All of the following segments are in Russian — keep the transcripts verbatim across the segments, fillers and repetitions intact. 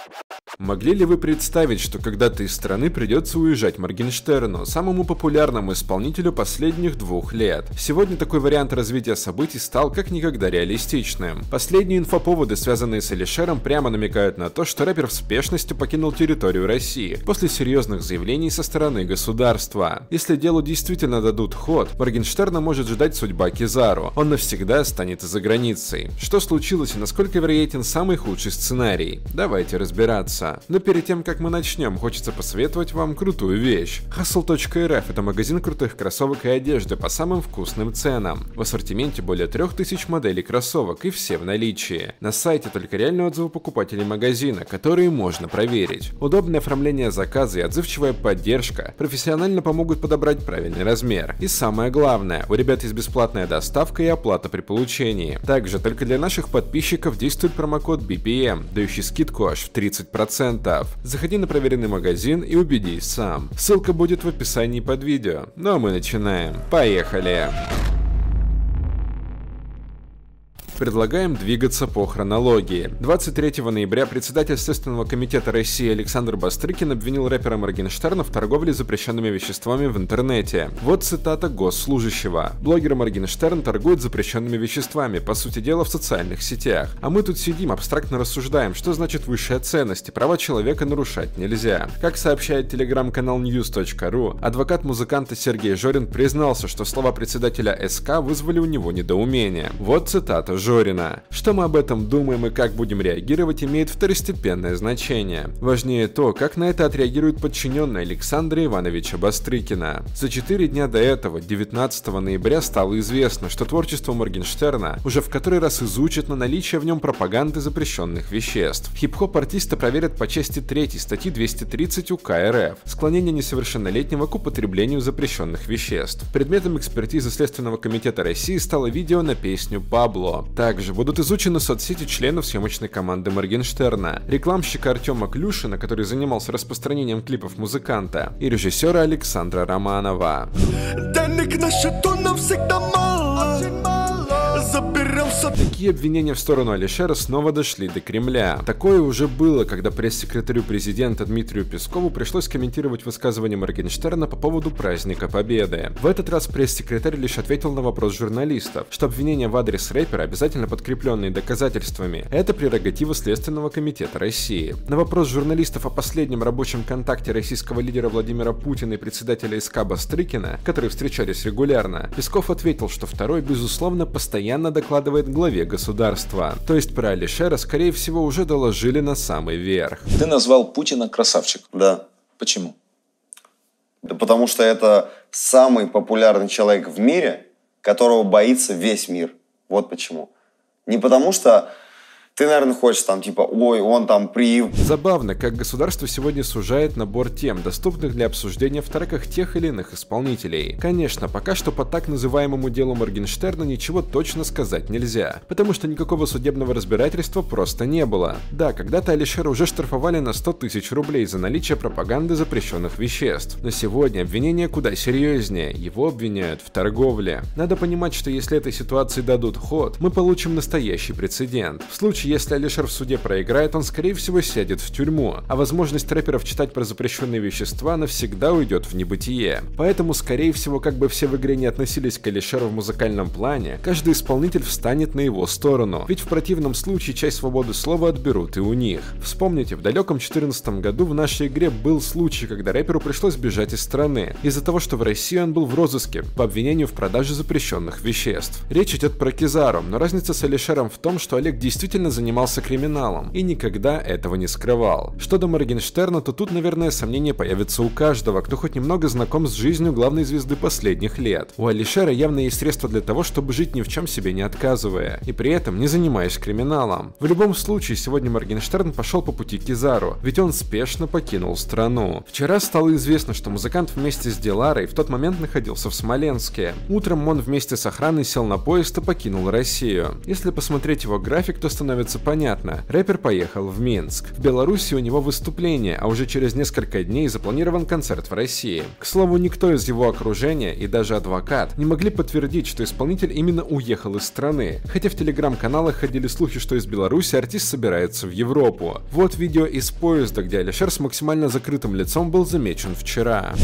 Могли ли вы представить, что когда-то из страны придется уезжать Моргенштерну, самому популярному исполнителю последних двух лет? Сегодня такой вариант развития событий стал как никогда реалистичным. Последние инфоповоды, связанные с Алишером, прямо намекают на то, что рэпер в спешности покинул территорию России после серьезных заявлений со стороны государства. Если делу действительно дадут ход, Моргенштерна может ждать судьба Кизару. Он навсегда останется за границей. Что случилось и насколько вероятен самый худший сценарий? Давайте разбираться. Но перед тем, как мы начнем, хочется посоветовать вам крутую вещь. Hustle точка эр эф — это магазин крутых кроссовок и одежды по самым вкусным ценам. В ассортименте более трех тысяч моделей кроссовок и все в наличии. На сайте только реальные отзывы покупателей магазина, которые можно проверить. Удобное оформление заказа и отзывчивая поддержка профессионально помогут подобрать правильный размер. И самое главное, у ребят есть бесплатная доставка и оплата при получении. Также только для наших подписчиков действует промокод би пи эм, дающий скидку аж в тридцать процентов. Заходи на проверенный магазин и убедись сам. Ссылка будет в описании под видео. Ну а мы начинаем. Поехали! Предлагаем двигаться по хронологии. двадцать третьего ноября председатель Следственного комитета России Александр Бастрыкин обвинил рэпера Моргенштерна в торговле запрещенными веществами в интернете. Вот цитата госслужащего. Блогер Моргенштерн торгует запрещенными веществами, по сути дела, в социальных сетях. А мы тут сидим, абстрактно рассуждаем, что значит высшая ценность, и права человека нарушать нельзя. Как сообщает телеграм-канал ньюс точка ру, адвокат музыканта Сергей Жорин признался, что слова председателя эс ка вызвали у него недоумение. Вот цитата Жорина. Что мы об этом думаем и как будем реагировать, имеет второстепенное значение. Важнее то, как на это отреагирует подчиненный Александра Ивановича Бастрыкина. За четыре дня до этого, девятнадцатого ноября, стало известно, что творчество Моргенштерна уже в который раз изучат на наличие в нем пропаганды запрещенных веществ. Хип-хоп артиста проверят по части третьей статьи двести тридцать УК эр эф «Склонение несовершеннолетнего к употреблению запрещенных веществ». Предметом экспертизы Следственного комитета России стало видео на песню «Пабло». Также будут изучены соцсети членов съемочной команды Моргенштерна, рекламщика Артема Клюшина, который занимался распространением клипов музыканта, и режиссера Александра Романова. Денег на счету нам всегда мало. Такие обвинения в сторону Алишера снова дошли до Кремля. Такое уже было, когда пресс-секретарю президента Дмитрию Пескову пришлось комментировать высказывание Моргенштерна по поводу праздника Победы. В этот раз пресс-секретарь лишь ответил на вопрос журналистов, что обвинения в адрес рэпера, обязательно подкрепленные доказательствами, это прерогатива Следственного комитета России. На вопрос журналистов о последнем рабочем контакте российского лидера Владимира Путина и председателя эс ка Бастрыкина, которые встречались регулярно, Песков ответил, что второй, безусловно, постоянно докладывает главе государства. То есть про Алишера, скорее всего, уже доложили на самый верх. Ты назвал Путина красавчик. Да. Почему? Да потому что это самый популярный человек в мире, которого боится весь мир. Вот почему. Не потому что ты, наверное, хочешь там типа, ой, он там при... Забавно, как государство сегодня сужает набор тем, доступных для обсуждения в треках тех или иных исполнителей. Конечно, пока что по так называемому делу Моргенштерна ничего точно сказать нельзя, потому что никакого судебного разбирательства просто не было. Да, когда-то Алишера уже штрафовали на сто тысяч рублей за наличие пропаганды запрещенных веществ. Но сегодня обвинения куда серьезнее, его обвиняют в торговле. Надо понимать, что если этой ситуации дадут ход, мы получим настоящий прецедент. В случае, если Алишер в суде проиграет, он скорее всего сядет в тюрьму, а возможность рэперов читать про запрещенные вещества навсегда уйдет в небытие. Поэтому, скорее всего, как бы все в игре не относились к Алишеру в музыкальном плане, каждый исполнитель встанет на его сторону, ведь в противном случае часть свободы слова отберут и у них. Вспомните, в далеком две тысячи четырнадцатом году в нашей игре был случай, когда рэперу пришлось бежать из страны, из-за того, что в России он был в розыске по обвинению в продаже запрещенных веществ. Речь идет про Кизару, но разница с Алишером в том, что Олег действительно занимался криминалом и никогда этого не скрывал. Что до Моргенштерна, то тут, наверное, сомнения появятся у каждого, кто хоть немного знаком с жизнью главной звезды последних лет. У Алишера явно есть средства для того, чтобы жить ни в чем себе не отказывая, и при этом не занимаясь криминалом. В любом случае, сегодня Моргенштерн пошел по пути Кизару, ведь он спешно покинул страну. Вчера стало известно, что музыкант вместе с Диларой в тот момент находился в Смоленске. Утром он вместе с охраной сел на поезд и покинул Россию. Если посмотреть его график, то становится становится понятно. Рэпер поехал в Минск. В Беларуси у него выступление, а уже через несколько дней запланирован концерт в России. К слову, никто из его окружения и даже адвокат не могли подтвердить, что исполнитель именно уехал из страны, хотя в телеграм-каналах ходили слухи, что из Беларуси артист собирается в Европу. Вот видео из поезда, где Алишер с максимально закрытым лицом был замечен вчера.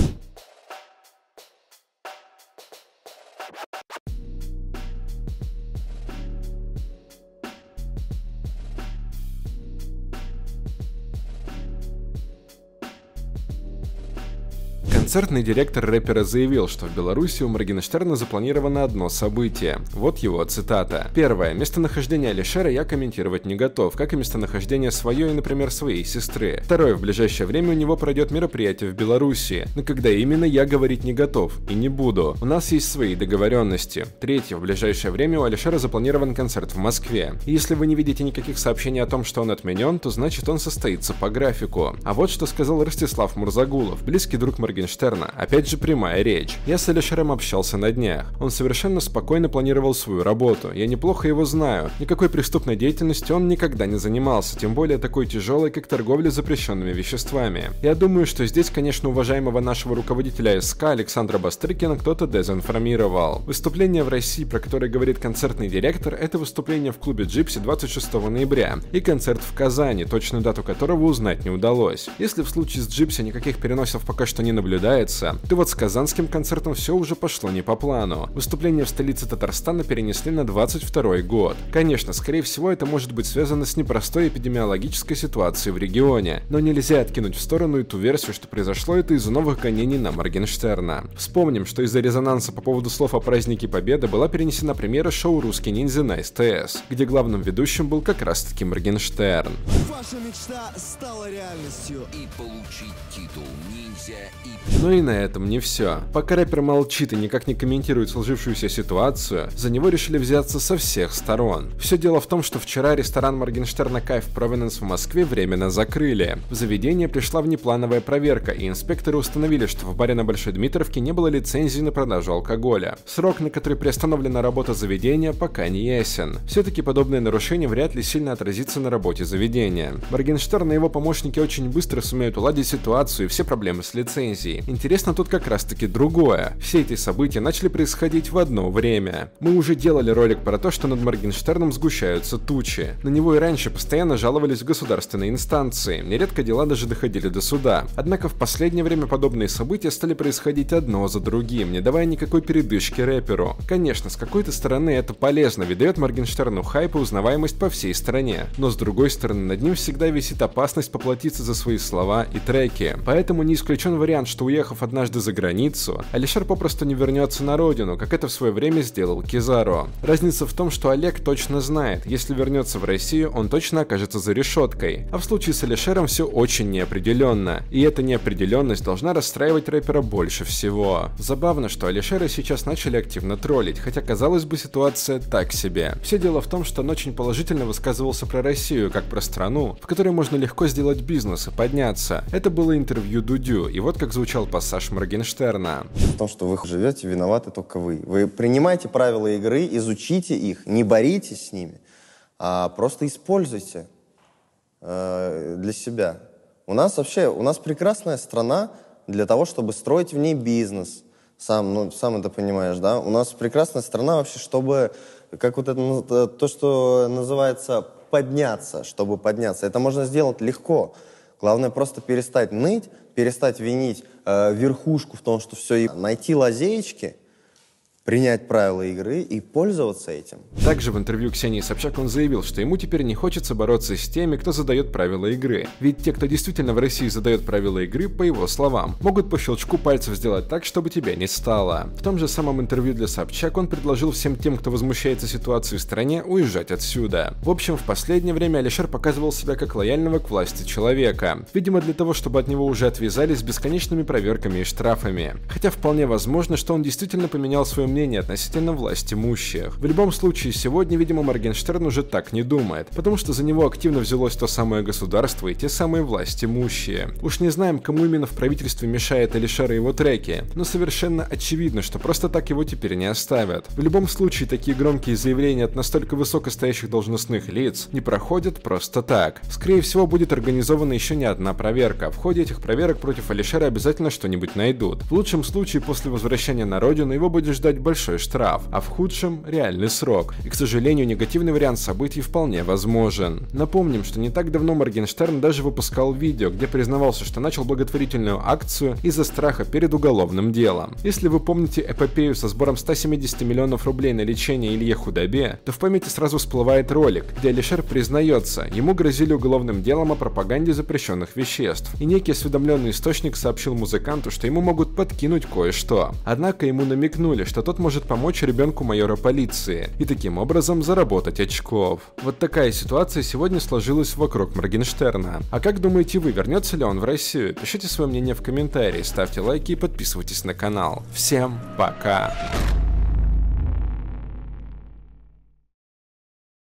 Концертный директор рэпера заявил, что в Беларуси у Моргенштерна запланировано одно событие. Вот его цитата. Первое. Местонахождение Алишера я комментировать не готов, как и местонахождение свое и, например, своей сестры. Второе. В ближайшее время у него пройдет мероприятие в Беларуси. Но когда именно, я говорить не готов и не буду. У нас есть свои договоренности. Третье. В ближайшее время у Алишера запланирован концерт в Москве. И если вы не видите никаких сообщений о том, что он отменен, то значит он состоится по графику. А вот что сказал Ростислав Мурзагулов, близкий друг Моргенштерна. Опять же прямая речь. Я с Алишером общался на днях. Он совершенно спокойно планировал свою работу. Я неплохо его знаю. Никакой преступной деятельностью он никогда не занимался, тем более такой тяжелой, как торговля запрещенными веществами. Я думаю, что здесь, конечно, уважаемого нашего руководителя СК Александра Бастрыкина кто-то дезинформировал. Выступление в России, про которое говорит концертный директор, это выступление в клубе Gypsy двадцать шестого ноября и концерт в Казани, точную дату которого узнать не удалось. Если в случае с Gypsy никаких переносов пока что не наблюдается, то вот с казанским концертом все уже пошло не по плану. Выступление в столице Татарстана перенесли на двадцать второй год. Конечно, скорее всего, это может быть связано с непростой эпидемиологической ситуацией в регионе, но нельзя откинуть в сторону и ту версию, что произошло это из-за новых гонений на Моргенштерна. Вспомним, что из-за резонанса по поводу слов о празднике Победы была перенесена премьера шоу «Русский ниндзя» на СТС, где главным ведущим был как раз-таки Моргенштерн. Ваша мечта стала реальностью. И получить титул ниндзя и... Но и на этом не все. Пока рэпер молчит и никак не комментирует сложившуюся ситуацию, за него решили взяться со всех сторон. Все дело в том, что вчера ресторан Моргенштерна Кайф Провиненс в Москве временно закрыли. В заведение пришла внеплановая проверка, и инспекторы установили, что в баре на Большой Дмитровке не было лицензии на продажу алкоголя. Срок, на который приостановлена работа заведения, пока не ясен. Все-таки подобное нарушение вряд ли сильно отразится на работе заведения. Моргенштерн и его помощники очень быстро сумеют уладить ситуацию и все проблемы с лицензией. Интересно тут как раз таки другое. Все эти события начали происходить в одно время. Мы уже делали ролик про то, что над Моргенштерном сгущаются тучи. На него и раньше постоянно жаловались в государственные инстанции. Нередко дела даже доходили до суда. Однако в последнее время подобные события стали происходить одно за другим, не давая никакой передышки рэперу. Конечно, с какой-то стороны это полезно, ведь дает Моргенштерну хайп и узнаваемость по всей стране. Но с другой стороны, над ним всегда висит опасность поплатиться за свои слова и треки. Поэтому не исключен вариант, что уехав однажды за границу, Алишер попросту не вернется на родину, как это в свое время сделал Кизаро. Разница в том, что Олег точно знает, если вернется в Россию, он точно окажется за решеткой. А в случае с Алишером все очень неопределенно. И эта неопределенность должна расстраивать рэпера больше всего. Забавно, что Алишера сейчас начали активно троллить, хотя казалось бы ситуация так себе. Все дело в том, что он очень положительно высказывался про Россию, как про страну, в которой можно легко сделать бизнес и подняться. Это было интервью Дудю, и вот как звучал пассаж Моргенштерна. В том, что вы живете, виноваты только вы. Вы принимайте правила игры, изучите их, не боритесь с ними, а просто используйте э, для себя. У нас вообще, у нас прекрасная страна для того, чтобы строить в ней бизнес. Сам, ну, сам это понимаешь, да? У нас прекрасная страна вообще, чтобы, как вот это, то, что называется подняться, чтобы подняться. Это можно сделать легко. Главное просто перестать ныть, перестать винить э, верхушку в том, что все, и найти лазеечки, принять правила игры и пользоваться этим. Также в интервью Ксении Собчак он заявил, что ему теперь не хочется бороться с теми, кто задает правила игры. Ведь те, кто действительно в России задает правила игры, по его словам, могут по щелчку пальцев сделать так, чтобы тебя не стало. В том же самом интервью для Собчак он предложил всем тем, кто возмущается ситуацией в стране, уезжать отсюда. В общем, в последнее время Алишер показывал себя как лояльного к власти человека. Видимо, для того, чтобы от него уже отвязались бесконечными проверками и штрафами. Хотя вполне возможно, что он действительно поменял свое мнение мнение относительно власть имущих. В любом случае, сегодня, видимо, Моргенштерн уже так не думает, потому что за него активно взялось то самое государство и те самые власть имущие. Уж не знаем, кому именно в правительстве мешает Алишер и его треки, но совершенно очевидно, что просто так его теперь не оставят. В любом случае, такие громкие заявления от настолько высокостоящих должностных лиц не проходят просто так. Скорее всего, будет организована еще не одна проверка. В ходе этих проверок против Алишера обязательно что-нибудь найдут. В лучшем случае, после возвращения на родину его будет ждать большой штраф, а в худшем — реальный срок. И, к сожалению, негативный вариант событий вполне возможен. Напомним, что не так давно Моргенштерн даже выпускал видео, где признавался, что начал благотворительную акцию из-за страха перед уголовным делом. Если вы помните эпопею со сбором ста семидесяти миллионов рублей на лечение Илье Худобе, то в памяти сразу всплывает ролик, где Алишер признается, ему грозили уголовным делом о пропаганде запрещенных веществ, и некий осведомленный источник сообщил музыканту, что ему могут подкинуть кое-что. Однако ему намекнули, что тот может помочь ребенку майора полиции и таким образом заработать очков. Вот такая ситуация сегодня сложилась вокруг Моргенштерна. А как думаете вы, вернется ли он в Россию? Пишите свое мнение в комментарии, ставьте лайки и подписывайтесь на канал. Всем пока!